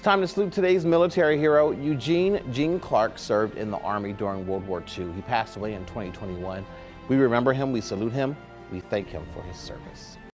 time to salute today's military hero. Eugene Clark served in the Army during World War II. He passed away in 2021. We remember him, we salute him, we thank him for his service.